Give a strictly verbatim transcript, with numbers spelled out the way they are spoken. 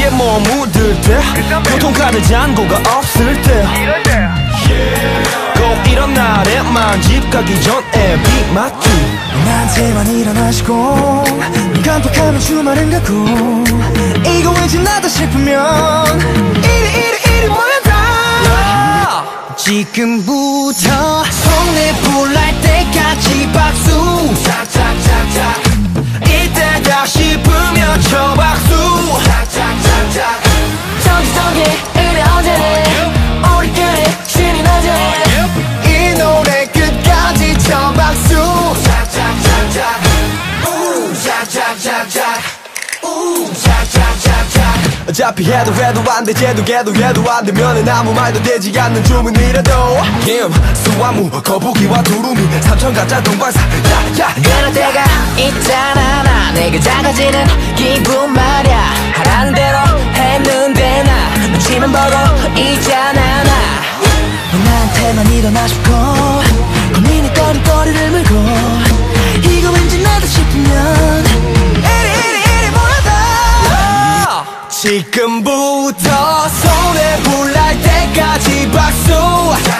거리에 몸 묻을 때 교통카드 잔고가 없을 때 꼭 이런 날에만 집 가기 전에 비 맞기 나한테만 일어나시고 깜빡하면 주말은 가고 이거 왠지 나다 싶으면 이리 이리 이리 모여라 지금부터 손에 불 날 때까지 박수 착착착착 이때다 싶으면 쳐 박수 착착착착 저기 저기 이래 언제래 우리끼리 신이 나지 이 노래 끝까지 쳐 박수 착착착착 우 착착착착 우 착착착착 어차피 해도 해도 안돼 쟤도 걔도 걔도 안되면은 아무 말도 되지 않는 주문이라도 김수화무 거북이와 두루미 삼천 가짜 동반사 야야 그럴 때가 있잖아 나 내가 작아지는 기분 말야 하라는 대로 했는데 나 눈치만 보고 있잖아 나 나한테만 일어나 싶고 고민이 꺼리꺼리를 물고 이거 왠지 나다 싶으면 이리 이리 이리 몰아다 지금부터 손에 불 날 때까지 박수